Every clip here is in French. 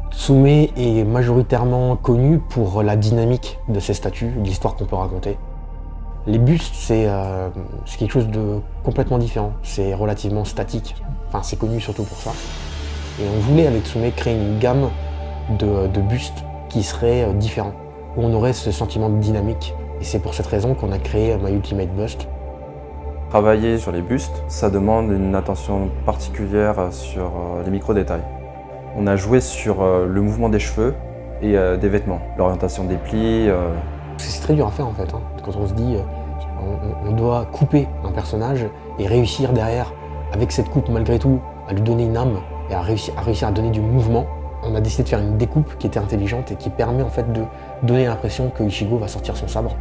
Tsume est majoritairement connu pour la dynamique de ses statues, l'histoire qu'on peut raconter. Les bustes, c'est quelque chose de complètement différent, c'est relativement statique, enfin c'est connu surtout pour ça. Et on voulait avec Tsume créer une gamme de bustes qui seraient différents, où on aurait ce sentiment de dynamique. Et c'est pour cette raison qu'on a créé My Ultimate Bust. Travailler sur les bustes, ça demande une attention particulière sur les micro-détails. On a joué sur le mouvement des cheveux et des vêtements, l'orientation des plis. C'est très dur à faire en fait, hein. Quand on se dit on doit couper un personnage et réussir derrière, avec cette coupe malgré tout, à lui donner une âme et à réussir à donner du mouvement. On a décidé de faire une découpe qui était intelligente et qui permet en fait de donner l'impression que Ichigo va sortir son sabre.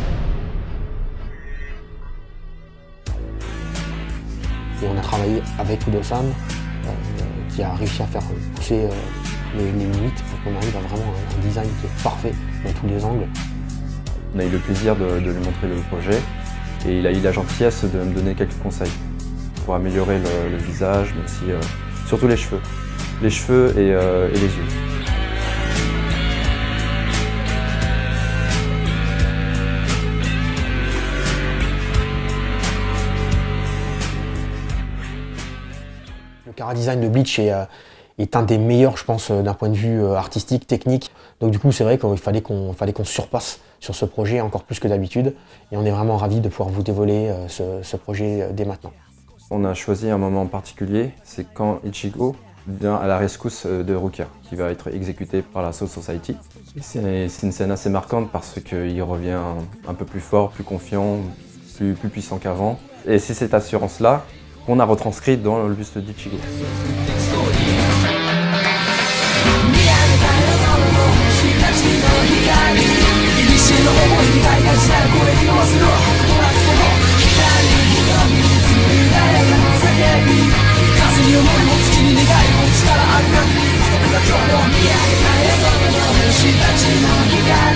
Et on a travaillé avec Udo-san, qui a réussi à faire pousser les limites pour qu'on arrive à vraiment un design qui est parfait dans tous les angles. On a eu le plaisir de lui montrer le projet et il a eu la gentillesse de me donner quelques conseils pour améliorer le visage, mais aussi surtout les cheveux. Les cheveux et les yeux. Le chara-design de Bleach est un des meilleurs, je pense, d'un point de vue artistique, technique. Donc du coup, c'est vrai qu'il fallait qu'on surpasse sur ce projet encore plus que d'habitude. Et on est vraiment ravis de pouvoir vous dévoiler ce projet dès maintenant. On a choisi un moment particulier, c'est quand Ichigo vient à la rescousse de Rukia, qui va être exécuté par la Soul Society. C'est une scène assez marquante parce qu'il revient un peu plus fort, plus confiant, plus puissant qu'avant. Et c'est cette assurance-là qu'on a retranscrite dans le buste d'Ichigo.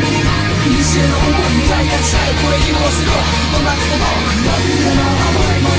Don't